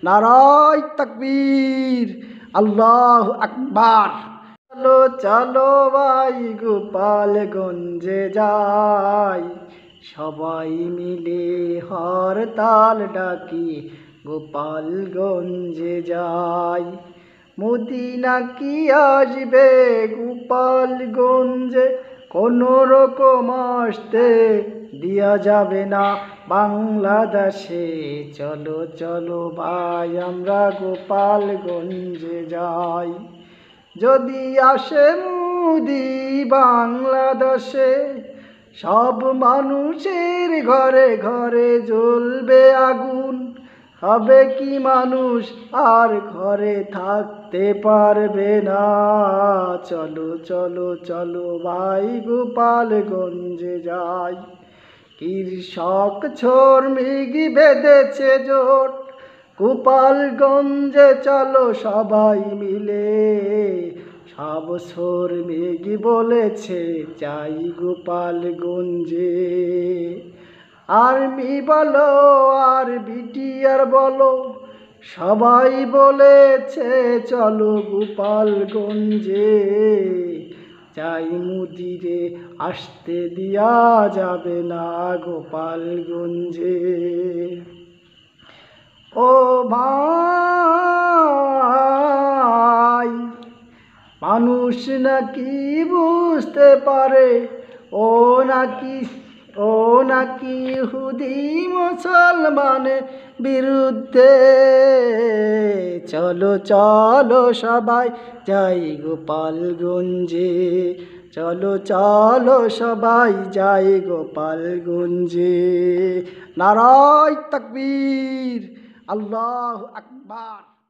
নারায়ে তাকবীর, আল্লাহু আকবার। চলো চলো ভাই গোপালগঞ্জে যাই, সবাই মিলে হরতাল ডাকি গোপালগঞ্জে যাই। মোদি নাকি আসবে গোপালগঞ্জে, কোনো রকম আসতে দিয়া যাবে না বাংলাদেশে। চলো চলো ভাই আমরা গোপালগঞ্জে যাই। যদি আসে মোদি বাংলাদেশে, সব মানুষের ঘরে ঘরে জ্বলবে আগুন। হবে কি মানুষ আর ঘরে থাকতে পারবে না। চলো চলো চলো ভাই গোপালগঞ্জে যাই। কৃষক শ্রমিক বেঁধেছে জোট, গোপালগঞ্জে চলো সবাই মিলে। সব শ্রমিক বলেছে চাই গোপালগঞ্জে। আর্মি বলো আর বিটিআর বলো, সবাই বলেছে চলো গোপালগঞ্জে। চাই মোদিরে আসতে দিয়া যাবে না গোপালগঞ্জে। ও ভাই, মানুষ নাকি বুঝতে পারে, ও নাকি ইহুদি মুসলমানের বিরুদ্ধে। চলো চলো সবাই যাই গোপালগঞ্জে, চলো চলো সবাই যাই গোপালগঞ্জে। নারায়ে তাকবীর, আল্লাহু আকবার।